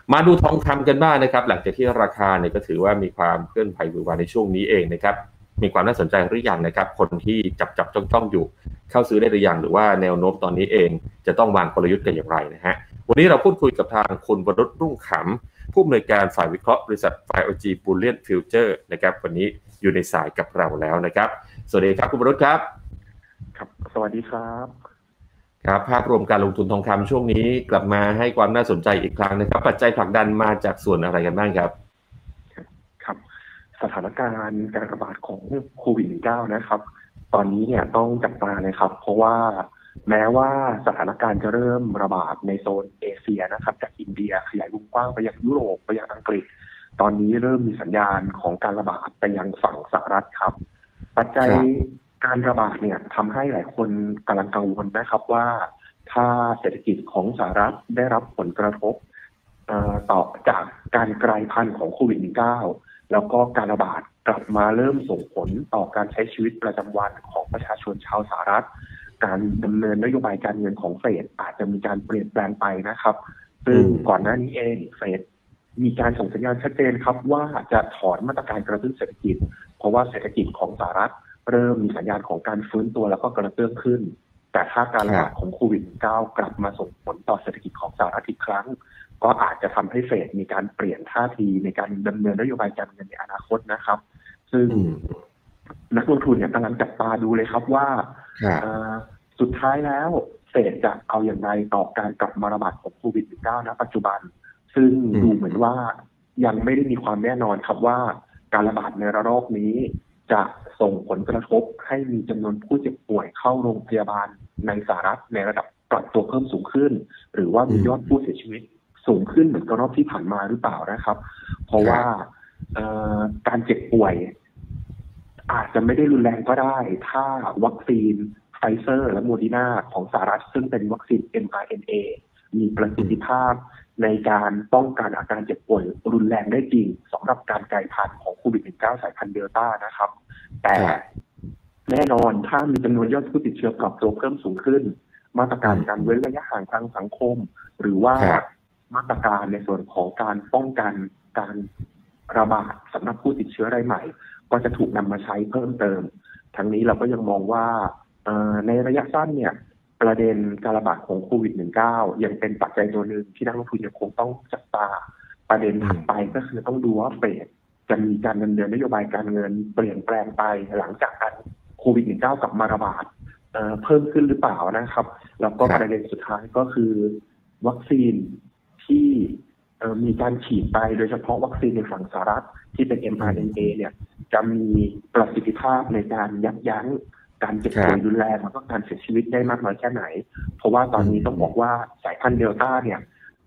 มาดูทองคำกันบ้างนะครับหลังจากที่ราคาเนี่ยก็ถือว่ามีความเคลื่อนไหวหวือหวาในช่วงนี้เองนะครับมีความน่าสนใจหรือยังนะครับคนที่จับจ้องอยู่เข้าซื้อได้หรือยังหรือว่าแนวโน้มตอนนี้เองจะต้องวางกลยุทธ์กันอย่างไรนะฮะวันนี้เราพูดคุยกับทางคุณวรุษรุ่งขำผู้อำนวยการฝ่ายวิเคราะห์บริษัท YOG Bullion Future นะครับวันนี้อยู่ในสายกับเราแล้วนะครับสวัสดีครับคุณวรุษครับครับสวัสดีครับครับภาพรวมการลงทุนทองคำช่วงนี้กลับมาให้ความน่าสนใจอีกครั้งนะครับปัจจัยผลักดันมาจากส่วนอะไรกันบ้างครับครับสถานการณ์การระบาดของโควิด -19 นะครับตอนนี้เนี่ยต้องจับตาเลยครับเพราะว่าแม้ว่าสถานการณ์จะเริ่มระบาดในโซนเอเชียนะครับจากอินเดียขยายวงกว้างไปยังยุโรปไปยังอังกฤษตอนนี้เริ่มมีสัญญาณของการระบาดไปยังฝั่งสหรัฐครับปัจจัยการระบาดเนี่ยทำให้หลายคนกำลังกังวลนะครับว่าถ้าเศรษฐกิจของสหรัฐได้รับผลกระทบต่อจากการกลายพันธุ์ของโควิด -19 แล้วก็การระบาดกลับมาเริ่มส่งผลต่อการใช้ชีวิตประจำวันของประชาชนชาวสหรัฐการดำเนินนโยบายการเงินของเฟดอาจจะมีการเปลี่ยนแปลงไปนะครับซึ่งก่อนหน้านี้เองเฟดมีการส่งสัญญาณชัดเจนครับว่าจะถอนมาตรการกระตุ้นเศรษฐกิจเพราะว่าเศรษฐกิจของสหรัฐเริ่มมีสัญญาณของการฟื้นตัวแล้วก็กระเตื้องขึ้นแต่ถ้าการระบาดของโควิด -19 กลับมาส่งผลต่อเศรษฐกิจของสหรัฐอีกครั้งก็อาจจะทำให้เฟดมีการเปลี่ยนท่าทีในการดำเนินนโยบายการเงินในอนาคตนะครับซึ่งนักลงทุนเนี่ยกำลังจับตาดูเลยครับว่าสุดท้ายแล้วเฟดจะเอาอย่างไรต่อการกลับมาระบาดของโควิด -19 ณ ปัจจุบันซึ่งดูเหมือนว่ายังไม่ได้มีความแน่นอนครับว่าการระบาดในระลอกนี้จะส่งผลกระทบให้มีจำนวนผู้เจ็บป่วยเข้าโรงพยาบาลในสหรัฐในระดับปรับตัวเพิ่มสูงขึ้นหรือว่ามียอดผู้เสียชีวิตสูงขึ้นเหมือนกับรอบที่ผ่านมาหรือเปล่านะครับเพราะว่าการเจ็บป่วยอาจจะไม่ได้รุนแรงก็ได้ถ้าวัคซีนไฟเซอร์และโมเดอร์นาของสหรัฐซึ่งเป็นวัคซีน mRNA มีประสิทธิภาพในการป้องกันอาการเจ็บป่วยรุนแรงได้จริงสำหรับการกลายพันธุ์ของโควิด -19 สายพันธุ์เดลต้านะครับแต่แน่นอนถ้ามีจำนวนยอดผู้ติดเชื้อปรับตัวเพิ่มสูงขึ้นมาตรการการเว้นระยะห่างทางสังคมหรือว่ามาตรการในส่วนของการป้องกันการระบาดสำหรับผู้ติดเชื้อรายใหม่ก็จะถูกนำมาใช้เพิ่มเติมทั้งนี้เราก็ยังมองว่าในระยะสั้นเนี่ยประเด็นการระบาดของโควิด -19 ยังเป็นปัจจัยตัวหนึ่งที่นักลงทุนยังคงต้องจับตาประเด็นถัดไปก็คือต้องดูว่าเฟดจะมีการดำเนินนโยบายการเงินเปลี่ยนแปลงไปหลังจากการโควิด -19 กลับมาระบาดเพิ่มขึ้นหรือเปล่านะครับแล้วก็ประเด็นสุดท้ายก็คือวัคซีนที่มีการฉีดไปโดยเฉพาะวัคซีนในฝั่งสหรัฐที่เป็น mRNA เนี่ยจะมีประสิทธิภาพในการยับยั้งการเจ็บป่วยรุนแรงแล้วก็การเสียชีวิตได้มากน้อยแค่ไหนเพราะว่าตอนนี้ต้องบอกว่าสายพันธุ์เดลต้าเนี่ย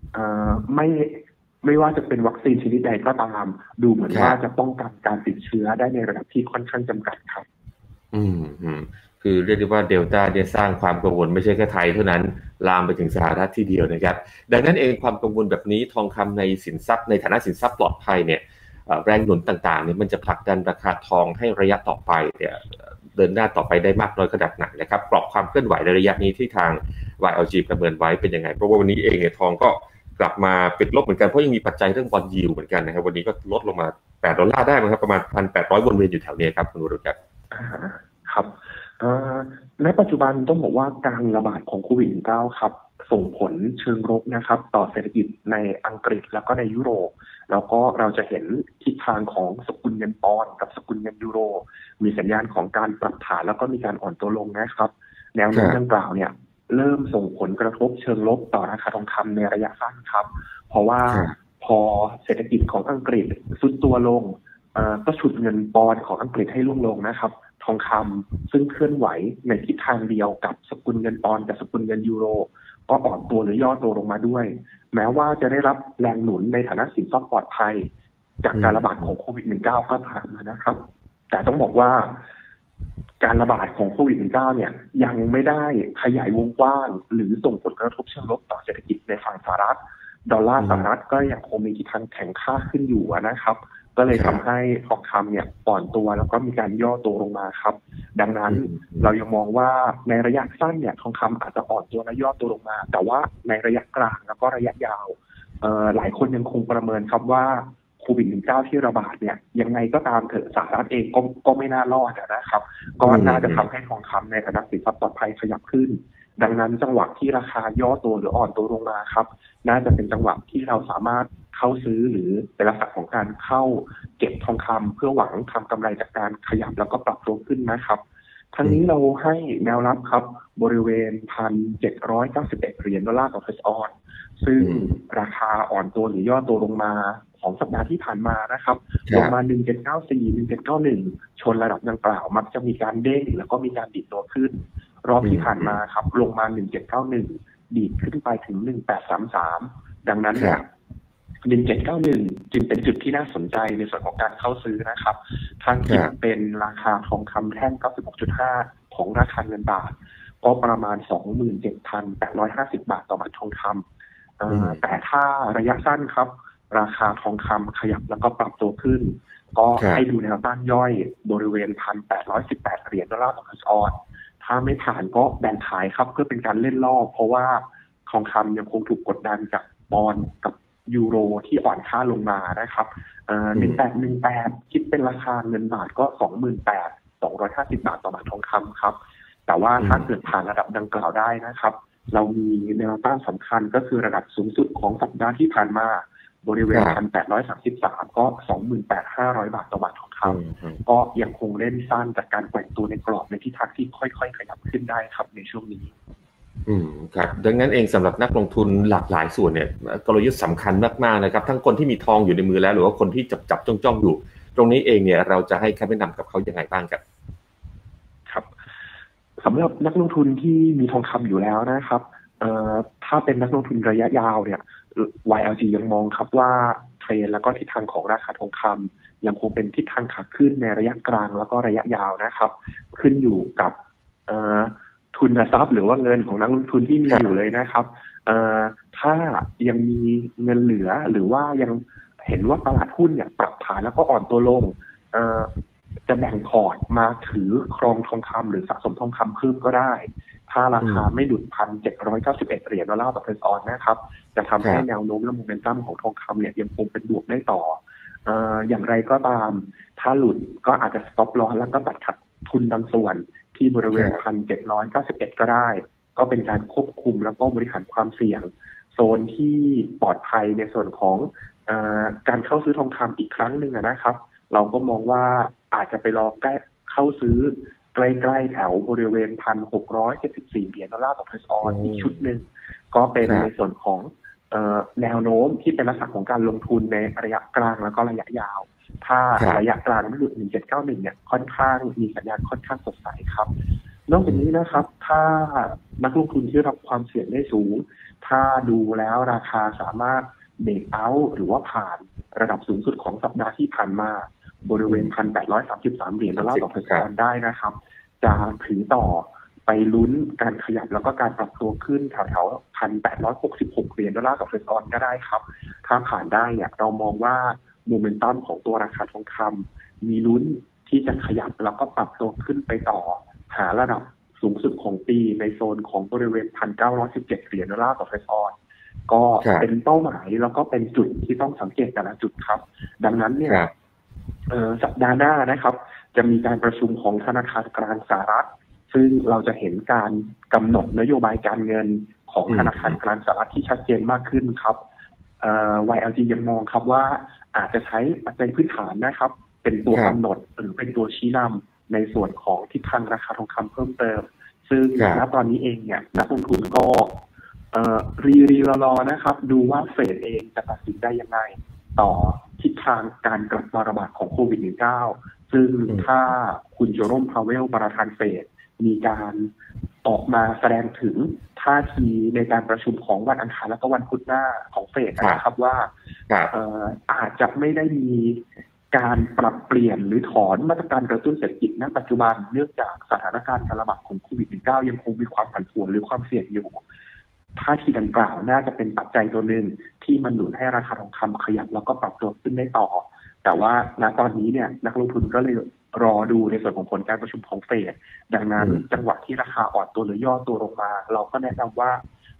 ไม่ว่าจะเป็นวัคซีนชนิดใดก็ตามดูเหมือนว่าจะป้องกันการติดเชื้อได้ในระดับที่ค่อนข้างจำกัดครับคือเรียกได้ว่าเดลต้าเนี่ยสร้างความกังวลไม่ใช่แค่ไทยเท่านั้นลามไปถึงสหรัฐที่เดียวนะครับดังนั้นเองความกังวลแบบนี้ทองคำในสินทรัพย์ในฐานะสินทรัพย์ปลอดภัยเนี่ยแรงหนุนต่างๆเนี่ยมันจะผลักดันราคาทองให้ระยะต่อไปเนี่ยเดินหน้าต่อไปได้มากน้อยขนาดไหนนะครับกรอบความเคลื่อนไหวในระยะนี้ที่ทาง YLG ประเมินไว้เป็นยังไงเพราะว่าวันนี้เองเนี่ยทองก็กลับมาปิดลบเหมือนกันเพราะยังมีปัจจัยเรื่องบอนด์ยิลด์เหมือนกันนะครับวันนี้ก็ลดลงมา$8ได้มั้งครับประมาณ 1,800 วนเวียนอยู่แถวนี้ครับคุณวรุษครับครับในปัจจุบันต้องบอกว่าการระบาดของโควิด -19 ครับส่งผลเชิงลบนะครับต่อเศรษฐกิจในอังกฤษแล้วก็ในยุโรปแล้วก็เราจะเห็นทิศทางของสกุลเงินปอนด์กับสกุลเงินยูโรมีสัญญาณของการปรับฐานแล้วก็มีการอ่อนตัวลงนะครับแนวโน้มดังกล่าวเนี่ยเริ่มส่งผลกระทบเชิงลบต่อราคาทองคำในระยะสั้นครับเพราะว่าพอเศรษฐกิจของอังกฤษทรุดตัวลงก็ฉุดเงินปอนด์ของอังกฤษให้ร่วงลงนะครับทองคำซึ่งเคลื่อนไหวในทิศทางเดียวกับสกุลเงินปอนด์กับสกุลเงินยูโรก็อ่อนตัวหรือย่อตัวลงมาด้วยแม้ว่าจะได้รับแรงหนุนในฐานะสินทรัพย์ปลอดภัยจากการระบาดของโควิด -19 ก็ผ่านมานะครับแต่ต้องบอกว่าการระบาดของโควิด -19 เนี่ยยังไม่ได้ขยายวงกว้างหรือส่งผลกระทบเชิงลบต่อเศรษฐกิจในฝั่งสหรัฐดอลลาร์สหรัฐก็ยังคงมีทิศทางแข็งค่าขึ้นอยู่นะครับก็เลยทำให้ทองคำเนี่ยอ่อนตัวแล้วก็มีการย่อตัวลงมาครับดังนั้นเรายังมองว่าในระยะสั้นเนี่ยทองคำอาจจะอ่อนตัวและย่อตัวลงมาแต่ว่าในระยะกลางแล้วก็ระยะยาวหลายคนยังคงประเมินครับว่าโควิด-19 ที่ระบาดเนี่ยยังไงก็ตามเถอะสหรัฐเองก็ไม่น่ารอดนะครับก็น่าจะทำให้ทองคำในฐานะสินทรัพย์ปลอดภัยขยับขึ้นดังนั้นจังหวะที่ราคาย่อตัวหรืออ่อนตัวลงมาครับน่าจะเป็นจังหวะที่เราสามารถเข้าซื้อหรือเป็นลักษณะของการเข้าเก็บทองคำเพื่อหวังทำกำไรจากการขยับแล้วก็ปรับตัวขึ้นนะครับทั้งนี้เราให้แนวรับครับบริเวณ 1,791 เหรียญดอลลาร์ต่อออนซ์ซึ่งราคาอ่อนตัวหรือย่อตัวลงมาของสัปดาห์ที่ผ่านมานะครับลงมา 1794 1791 ชนระดับดังกล่าวมักจะมีการเด้งแล้วก็มีการดิดตัวขึ้นรอบที่ผ่านมาครับลงมา 1791 ดีดขึ้นไปถึง 1833 ดังนั้นเนี่ย 1791 จึงเป็นจุดที่น่าสนใจในส่วนของการเข้าซื้อนะครับทางคิดเป็นราคาทองคำแท่ง 96.5 ของราคาเงินบาทก็ประมาณ 27,850 บาทต่อบาททองคำแต่ถ้าระยะสั้นครับราคาทองคำขยับแล้วก็ปรับตัวขึ้นก็ให้ดูแนวต้านย่อยบริเวณ 1,818 เหรียญดอลลาร์ต่อออนซ์ถ้าไม่ผ่านก็แบ่งขายครับเพื่อเป็นการเล่นรอบเพราะว่าทองคำยังคงถูกกดดันจากปอนด์กับยูโรที่อ่อนค่าลงมานะครับ1818คิดเป็นราคาเงินบาทก็ 28,250 บาทต่อบาททองคำครับแต่ว่าถ้าเกิดผ่านระดับดังกล่าวได้นะครับเรามีแนวต้านสำคัญก็คือระดับสูงสุดของสัปดาห์ที่ผ่านมาบริเวณ 1,833 ก็ 28,500 บาทต่อบาททองคำก็ยังคงเล่นสั้นจากการแกว่งตัวในกรอบในทิศทางที่ค่อยๆขยับขึ้นได้ครับในช่วงนี้ครับดังนั้นเองสำหรับนักลงทุนหลากหลายส่วนเนี่ยกลยุทธ์สำคัญมากๆนะครับทั้งคนที่มีทองอยู่ในมือแล้วหรือว่าคนที่จับจ้องอยู่ตรงนี้เองเนี่ยเราจะให้คำแนะนำกับเขายังไงบ้างครับครับสำหรับนักลงทุนที่มีทองคำอยู่แล้วนะครับถ้าเป็นนักลงทุนระยะยาวเนี่ย YLG ยังมองครับว่าเทรนแล้วก็ทิศทางของราคาทองคำยังคงเป็นทิศทางขาขึ้นในระยะกลางแล้วก็ระยะยาวนะครับขึ้นอยู่กับทุนทรัพย์หรือว่าเงินของนักลงทุนที่มีอยู่เลยนะครับถ้ายังมีเงินเหลือหรือว่ายังเห็นว่าตลาดหุ้นเนี่ยปรับฐานแล้วก็อ่อนตัวลงจะแบ่งพอร์ตมาถือครองทองคำหรือสะสมทองคำเพิ่มก็ได้ถ้าราคาไม่หลุด 1,791 เหรียญดอลลาร์ต่อออนซ์นะครับจะทำให้แนวโน้มและโมเมนตัมของทองคำเนี่ยยังคงเป็นบวกได้ต่ออย่างไรก็ตามถ้าหลุดก็อาจจะสต็อปลอสแล้วก็ตัดขาดทุนบางส่วนที่บริเวณ 1,791 ก็ได้ก็เป็นการควบคุมแล้วก็บริหารความเสี่ยงโซนที่ปลอดภัยในส่วนของการเข้าซื้อทองคำอีกครั้งหนึ่งนะครับเราก็มองว่าอาจจะไปรอใกล้เข้าซื้อใกล้ๆแถวบริเวณ 1,674 เหรียญดอลลาร์ต่อออนซ์อีกชุดหนึ่งก็เป็นในส่วนของแนวโน้มที่เป็นลักษณะของการลงทุนในระยะกลางแล้วก็ระยะยาวถ้าระยะกลางไม่หลุด 1791 เนี่ยค่อนข้างมีสัญญาณค่อนข้างสดใสครับนอกจากนี้นะครับถ้านักลงทุนที่รับความเสี่ยงได้สูงถ้าดูแล้วราคาสามารถเบรกเอาท์หรือว่าผ่านระดับสูงสุดของสัปดาห์ที่ผ่านมาบริเวณ 1,833 เหรียญดอลลาร์ต่อออนซ์ได้นะครับจะถือต่อไปลุ้นการขยับแล้วก็การปรับตัวขึ้นแถวๆ 1,866 เหรียญดอลลาร์ต่อออนซ์ก็ได้ครับถ้าผ่านได้เนี่ยเรามองว่าโมเมนตัมของตัวราคาทองคำมีลุ้นที่จะขยับแล้วก็ปรับตัวขึ้นไปต่อหาระดับสูงสุดของปีในโซนของบริเวณ 1,917 เหรียญดอลลาร์ต่อออนซ์ก็เป็นเป้าหมายแล้วก็เป็นจุดที่ต้องสังเกตแต่ละจุดครับดังนั้นเนี่ยสัปดาห์หน้านะครับจะมีการประชุมของธนาคารกลางสหรัฐซึ่งเราจะเห็นการกำหนดนโยบายการเงินของธนาคารกลางสหรัฐที่ชัดเจนมากขึ้นครับYLG ยังมองครับว่าอาจจะใช้ปัจจัยพื้นฐานนะครับเป็นตัวกำหนดหรือเป็นตัวชี้นำในส่วนของทิศทางราคาทองคำเพิ่มเติมซึ่งณตอนนี้เองเนี่ยนักลงทุนก็รอนะครับดูว่าเฟดเองจะตัดสินได้ยังไงต่อทิศทางการกลับมาระบาดของโควิด -19 ซึ่งถ้าคุณโจโรม พาเวลประธานเฟดมีการออกมาแสดงถึงท่าทีในการประชุมของวันอังคารและก็วันพุธหน้าของเฟดนะครับว่าอาจจะไม่ได้มีการปรับเปลี่ยนหรือถอนมาตรการกระตุ้นเศรษฐกิจณปัจจุบันเนื่องจากสถานการณ์การระบาดของโควิด -19 ยังคงมีความผันผวนหรือความเสี่ยงอยู่ท่าทีดังกล่าวน่าจะเป็นปัจจัยตัวหนึ่งที่มันหนุนให้ราคาทองคำขยับแล้วก็ปรับตัวขึ้นได้ต่อแต่ว่าณตอนนี้เนี่ยนักลงทุนก็เลยรอดูในส่วนของผลการประชุมของเฟดดังนั้นจังหวะที่ราคาอ่อนตัวหรือย่อตัวลงมาเราก็แนะนำว่า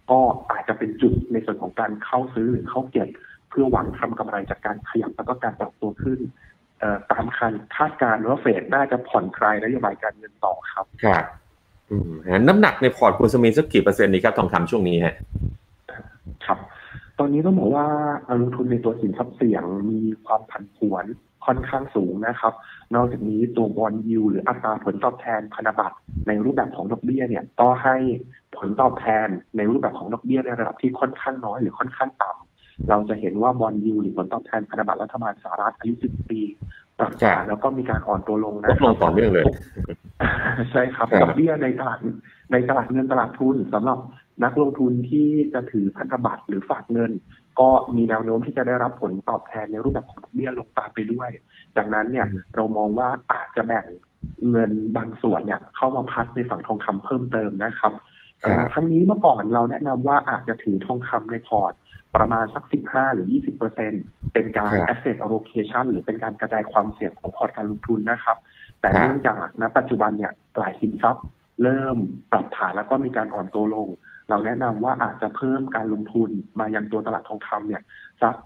ก็อาจจะเป็นจุดในส่วนของการเข้าซื้อหรือเข้าเก็บเพื่อหวังทำกำไรจากการขยับแล้วก็การปรับตัวขึ้นตามคาดการณ์ว่าเฟดน่าจะผ่อนคลายนโยบายการเงินต่อครับครับน้ำหนักในพอร์ตคุณสมินสักกี่เปอร์เซ็นต์นี่ครับทองคำช่วงนี้ฮะครับตอนนี้ต้องบอกว่าลงทุนในตัวสินทรัพย์เสี่ยงมีความผันผวนค่อนข้างสูงนะครับนอกจากนี้ตัวบอนด์ยิลด์หรืออัตราผลตอบแทนพันธบัตรในรูปแบบของดอกเบี้ยเนี่ยก็ให้ผลตอบแทนในรูปแบบของดอกเบี้ยในระดับที่ค่อนข้างน้อยหรือค่อนข้างต่ำเราจะเห็นว่าบอนด์ยิลด์หรือผลตอบแทนพันธบัตรรัฐบาลสหรัฐอายุ10 ปีปรับฐานแล้วก็มีการอ่อนตัวลงนะลงต่อเนื่องเลยใช่ครับดอกเบี้ยในตลาดเงินตลาดทุนสำหรับนักลงทุนที่จะถือพันธบัตรหรือฝากเงินก็มีแนวโน้มที่จะได้รับผลตอบแทนในรูปแบบของดอกเบี้ยลงตามไปด้วยดังนั้นเนี่ยเรามองว่าอาจจะแบ่งเงินบางส่วนเนี่ยเข้ามาพักในฝั่งทองคำเพิ่มเติมนะครับทั้งนี้เมื่อก่อนเราแนะนำว่าอาจจะถือทองคำในพอร์ตประมาณสัก15 หรือ 20% เป็นการ asset allocation หรือเป็นการกระจายความเสี่ยงของพอร์ตการลงทุนนะครับแต่เนื่องจากณปัจจุบันเนี่ยหลายสินทรัพย์เริ่มปรับฐานแล้วก็มีการอ่อนตัวลงเราแนะนำว่าอาจจะเพิ่มการลงทุนมายังตัวตลาดทองคำเนี่ยสัก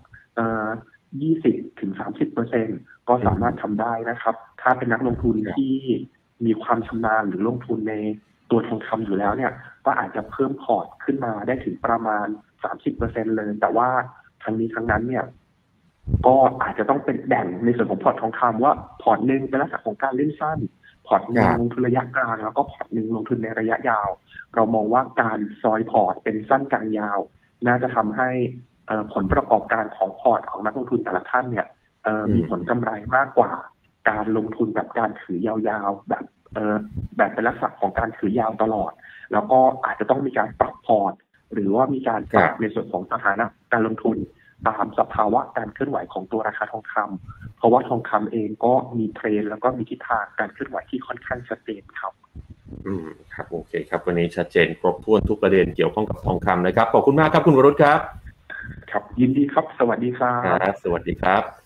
20-30% ก็สามารถทำได้นะครับถ้าเป็นนักลงทุนที่มีความชำนาญหรือลงทุนในตัวทองคำอยู่แล้วเนี่ยก็อาจจะเพิ่มพอร์ตขึ้นมาได้ถึงประมาณ 30% เลยแต่ว่าทั้งนี้ทั้งนั้นเนี่ยก็อาจจะต้องเป็นแบ่งในส่วนของพอร์ตทองคำว่าพอร์ตนึงเป็นลักษณะของการเล่นสั้นพอร์ตนึงลงทุนระยะกลางแล้วก็พอร์ตนึงลงทุนในระยะยาวเรามองว่าการซอยพอร์ตเป็นสั้นกลางยาวน่าจะทำให้ผลประกอบการของพอร์ตของนักลงทุนแต่ละท่านเนี่ยมีผลกำไรมากกว่าการลงทุนแบบการถือยาวๆแบบเป็นลักษณะของการถือยาวตลอดแล้วก็อาจจะต้องมีการปรับพอร์ตหรือว่ามีการปรับในส่วนของสถานะการลงทุนตามสภาวะการเคลื่อนไหวของตัวราคาทองคำเพราะว่าทองคำเองก็มีเทรนแล้วก็มีทิศทางการเคลื่อนไหวที่ค่อนข้างชัดเจนครับครับโอเคครับวันนี้ชัดเจนครบถ้วนทุกประเด็นเกี่ยวข้องกับทองคำนะครับขอบคุณมากครับคุณวรุษครับครับยินดีครับสวัสดีครับสวัสดีครับ